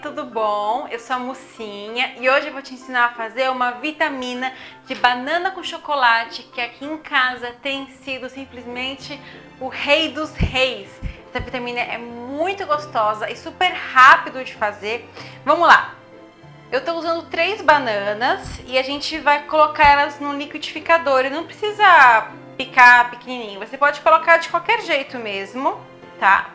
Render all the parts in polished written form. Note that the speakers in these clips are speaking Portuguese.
tudo bom? Eu sou a Mucinha e hoje eu vou te ensinar a fazer uma vitamina de banana com chocolate que aqui em casa tem sido simplesmente o rei dos reis. Essa vitamina é muito gostosa e super rápido de fazer. Vamos lá! Eu tô usando 3 bananas e a gente vai colocar elas no liquidificador e não precisa picar pequenininho, você pode colocar de qualquer jeito mesmo, tá?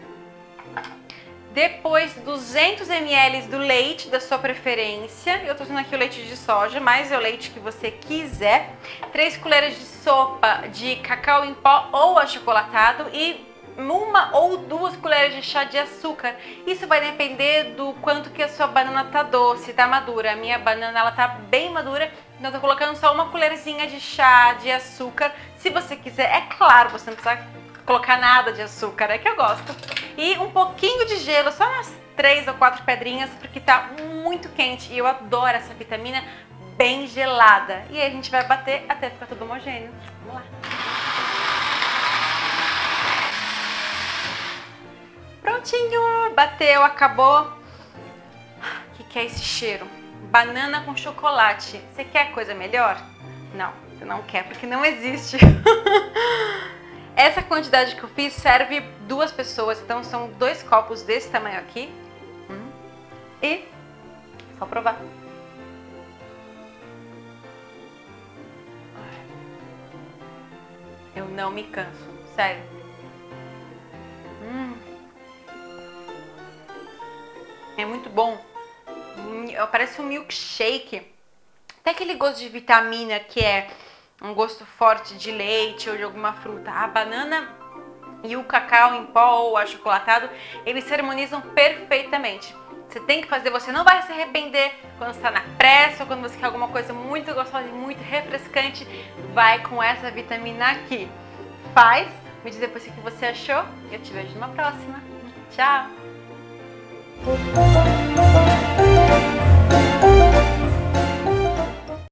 Depois 200 ml do leite da sua preferência, eu tô usando aqui o leite de soja, mas é o leite que você quiser. 3 colheres de sopa de cacau em pó ou achocolatado e 1 ou 2 colheres de chá de açúcar. Isso vai depender do quanto que a sua banana tá doce, tá madura. A minha banana ela tá bem madura, então eu tô colocando só 1 colherzinha de chá de açúcar. Se você quiser, é claro, você não precisa colocar nada de açúcar, é que eu gosto. E um pouquinho de gelo, só umas 3 ou 4 pedrinhas, porque tá muito quente e eu adoro essa vitamina bem gelada. E aí a gente vai bater até ficar tudo homogêneo. Vamos lá. Prontinho, bateu, acabou. O que é esse cheiro? Banana com chocolate. Você quer coisa melhor? Não, você não quer porque não existe. Essa quantidade que eu fiz serve 2 pessoas, então são 2 copos desse tamanho aqui. E só provar. Eu não me canso, sério. É muito bom. Parece um milkshake. Tem aquele gosto de vitamina que é um gosto forte de leite ou de alguma fruta. A banana e o cacau em pó ou achocolatado, eles se harmonizam perfeitamente. Você tem que fazer, você não vai se arrepender quando está na pressa ou quando você quer alguma coisa muito gostosa e muito refrescante. Vai com essa vitamina aqui. Faz, me diz depois o que você achou. Eu te vejo numa próxima. Tchau!